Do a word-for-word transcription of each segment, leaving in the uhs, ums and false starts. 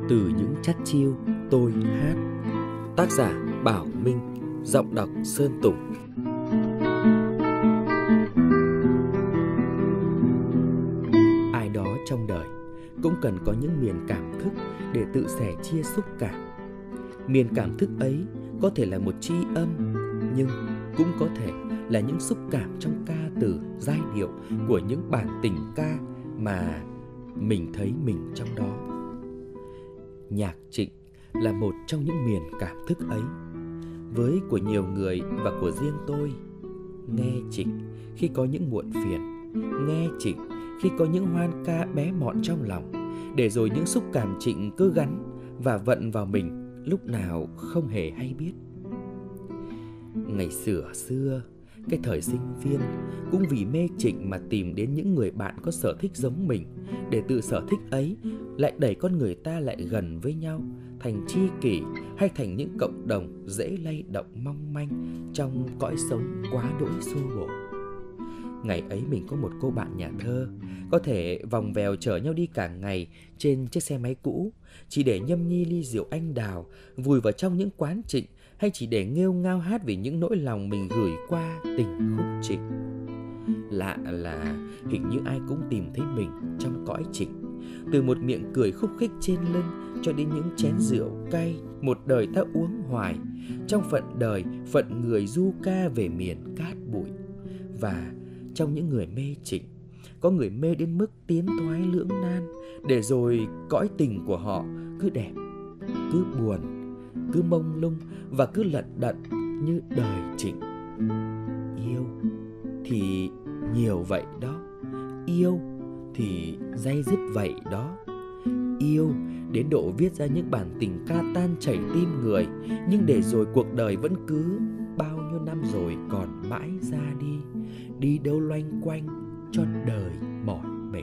Từ những chắt chiêu tôi hát. Tác giả Bảo Minh. Giọng đọc Sơn Tùng. Ai đó trong đời cũng cần có những miền cảm thức để tự sẻ chia xúc cảm. Miền cảm thức ấy có thể là một tri âm, nhưng cũng có thể là những xúc cảm trong ca từ, giai điệu của những bản tình ca mà mình thấy mình trong đó. Nhạc Trịnh là một trong những miền cảm thức ấy. Với của nhiều người và của riêng tôi, nghe Trịnh khi có những muộn phiền, nghe Trịnh khi có những hoan ca bé mọn trong lòng, để rồi những xúc cảm Trịnh cứ gắn và vận vào mình lúc nào không hề hay biết. Ngày xưa xưa, cái thời sinh viên, cũng vì mê Trịnh mà tìm đến những người bạn có sở thích giống mình, để từ sở thích ấy lại đẩy con người ta lại gần với nhau, thành tri kỷ hay thành những cộng đồng dễ lay động mong manh trong cõi sống quá đỗi xô bồ. Ngày ấy mình có một cô bạn nhà thơ, có thể vòng vèo chở nhau đi cả ngày trên chiếc xe máy cũ, chỉ để nhâm nhi ly rượu anh đào, vùi vào trong những quán Trịnh, hay chỉ để nghêu ngao hát vì những nỗi lòng mình gửi qua tình khúc Trịnh. Lạ là hình như ai cũng tìm thấy mình trong cõi Trịnh. Từ một miệng cười khúc khích trên lưng cho đến những chén rượu cay một đời ta uống hoài, trong phận đời, phận người du ca về miền cát bụi. Và trong những người mê Trịnh, có người mê đến mức tiến thoái lưỡng nan, để rồi cõi tình của họ cứ đẹp, cứ buồn, cứ mông lung và cứ lận đận như đời Trịnh. Yêu thì nhiều vậy đó, yêu thì day dứt vậy đó. Yêu đến độ viết ra những bản tình ca tan chảy tim người, nhưng để rồi cuộc đời vẫn cứ bao nhiêu năm rồi còn mãi ra đi, đi đâu loanh quanh cho đời mỏi mệt.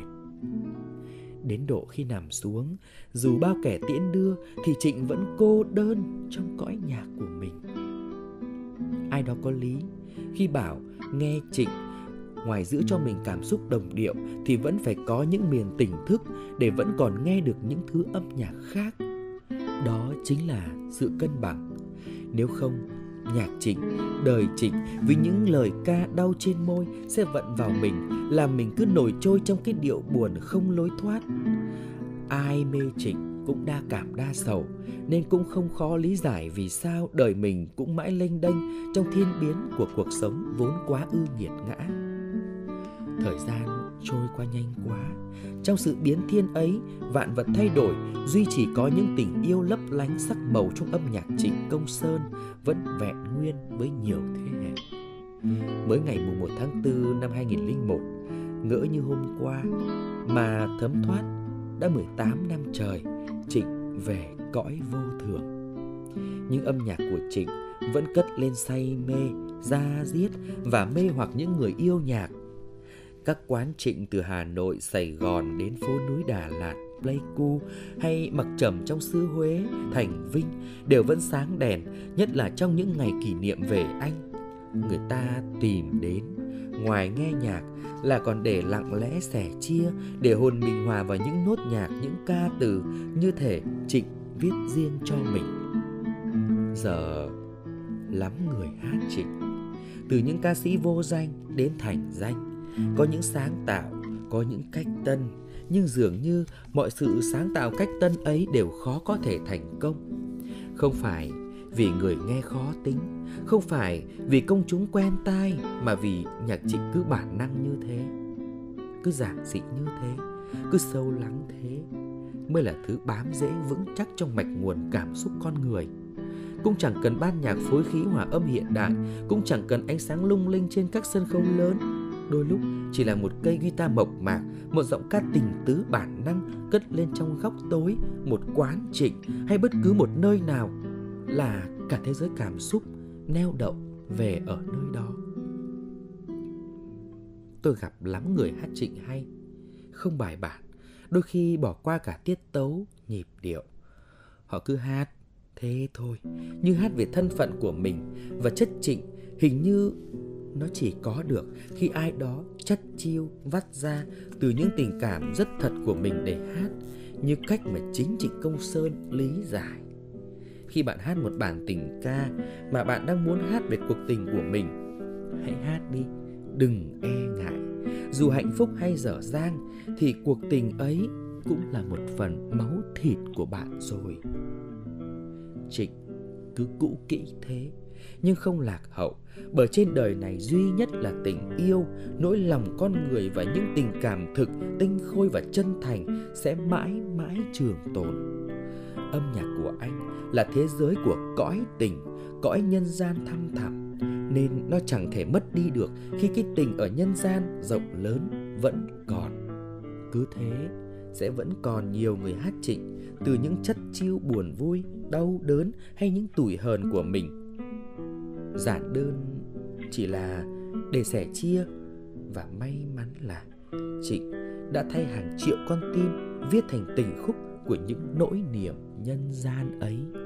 Đến độ khi nằm xuống, dù bao kẻ tiễn đưa, thì Trịnh vẫn cô đơn trong cõi nhạc của mình. Ai đó có lý khi bảo nghe Trịnh, ngoài giữ cho mình cảm xúc đồng điệu, thì vẫn phải có những miền tỉnh thức để vẫn còn nghe được những thứ âm nhạc khác. Đó chính là sự cân bằng. Nếu không, nhạc Trịnh, đời Trịnh vì những lời ca đau trên môi sẽ vận vào mình, làm mình cứ nổi trôi trong cái điệu buồn không lối thoát. Ai mê Trịnh cũng đa cảm đa sầu, nên cũng không khó lý giải vì sao đời mình cũng mãi lênh đênh trong thiên biến của cuộc sống vốn quá ư nghiệt ngã. Thời gian trôi qua nhanh quá, trong sự biến thiên ấy, vạn vật thay đổi, duy chỉ có những tình yêu lấp lánh sắc màu trong âm nhạc Trịnh Công Sơn vẫn vẹn nguyên với nhiều thế hệ. Mới ngày mùng một tháng tư năm hai nghìn lẻ một, ngỡ như hôm qua mà thấm thoát đã mười tám năm trời, Trịnh về cõi vô thường. Nhưng âm nhạc của Trịnh vẫn cất lên say mê, da diết và mê hoặc những người yêu nhạc. Các quán Trịnh từ Hà Nội, Sài Gòn đến phố núi Đà Lạt, Pleiku hay Mặc Trầm trong xứ Huế, Thành Vinh đều vẫn sáng đèn, nhất là trong những ngày kỷ niệm về anh. Người ta tìm đến, ngoài nghe nhạc là còn để lặng lẽ sẻ chia, để hồn mình hòa vào những nốt nhạc, những ca từ như thể Trịnh viết riêng cho mình. Giờ lắm người hát Trịnh, từ những ca sĩ vô danh đến thành danh. Có những sáng tạo, có những cách tân, nhưng dường như mọi sự sáng tạo cách tân ấy đều khó có thể thành công. Không phải vì người nghe khó tính, không phải vì công chúng quen tai, mà vì nhạc Trịnh cứ bản năng như thế, cứ giản dị như thế, cứ sâu lắng thế, mới là thứ bám rễ vững chắc trong mạch nguồn cảm xúc con người. Cũng chẳng cần ban nhạc phối khí hòa âm hiện đại, cũng chẳng cần ánh sáng lung linh trên các sân khấu lớn. Đôi lúc chỉ là một cây guitar mộc mạc, một giọng ca tình tứ bản năng cất lên trong góc tối một quán Trịnh hay bất cứ một nơi nào, là cả thế giới cảm xúc neo đậu về ở nơi đó. Tôi gặp lắm người hát Trịnh hay, không bài bản, đôi khi bỏ qua cả tiết tấu, nhịp điệu. Họ cứ hát thế thôi, như hát về thân phận của mình, và chất Trịnh hình như nó chỉ có được khi ai đó chắt chiu vắt ra từ những tình cảm rất thật của mình để hát, như cách mà chính Trịnh Công Sơn lý giải. Khi bạn hát một bản tình ca mà bạn đang muốn hát về cuộc tình của mình, hãy hát đi, đừng e ngại. Dù hạnh phúc hay dở dang thì cuộc tình ấy cũng là một phần máu thịt của bạn rồi. Trịnh cứ cũ kỹ thế nhưng không lạc hậu, bởi trên đời này duy nhất là tình yêu, nỗi lòng con người và những tình cảm thực, tinh khôi và chân thành sẽ mãi mãi trường tồn. Âm nhạc của anh là thế giới của cõi tình, cõi nhân gian thăm thẳm, nên nó chẳng thể mất đi được khi cái tình ở nhân gian rộng lớn vẫn còn. Cứ thế sẽ vẫn còn nhiều người hát Trịnh từ những chất chiêu buồn vui, đau đớn hay những tủi hờn của mình. Giản đơn chỉ là để sẻ chia, và may mắn là Trịnh đã thay hàng triệu con tim viết thành tình khúc của những nỗi niềm nhân gian ấy.